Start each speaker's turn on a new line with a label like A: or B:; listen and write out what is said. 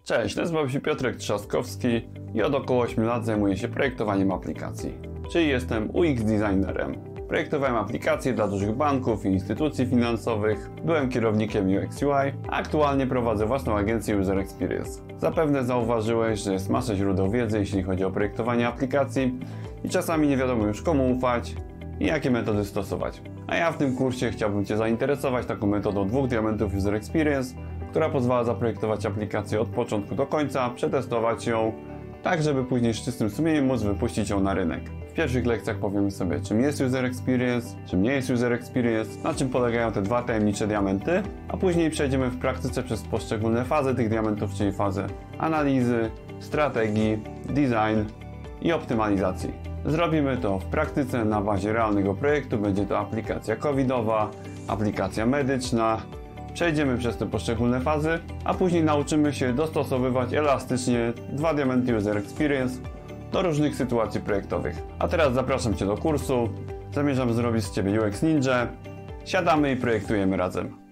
A: Cześć, nazywam się Piotrek Trzaskowski i od około 8 lat zajmuję się projektowaniem aplikacji, czyli jestem UX designerem. Projektowałem aplikacje dla dużych banków i instytucji finansowych, byłem kierownikiem UX UI, a aktualnie prowadzę własną agencję User Experience. Zapewne zauważyłeś, że jest masa źródeł wiedzy, jeśli chodzi o projektowanie aplikacji i czasami nie wiadomo już komu ufać i jakie metody stosować. A ja w tym kursie chciałbym Cię zainteresować taką metodą 2 diamentów User Experience, która pozwala zaprojektować aplikację od początku do końca, przetestować ją, tak żeby później z czystym sumieniem móc wypuścić ją na rynek. W pierwszych lekcjach powiemy sobie, czym jest User Experience, czym nie jest User Experience, na czym polegają te 2 tajemnicze diamenty, a później przejdziemy w praktyce przez poszczególne fazy tych diamentów, czyli fazę analizy, strategii, design i optymalizacji. Zrobimy to w praktyce na bazie realnego projektu, będzie to aplikacja covidowa, aplikacja medyczna. Przejdziemy przez te poszczególne fazy, a później nauczymy się dostosowywać elastycznie 2 diamenty User Experience do różnych sytuacji projektowych. A teraz zapraszam Cię do kursu. Zamierzam zrobić z Ciebie UX Ninja. Siadamy i projektujemy razem.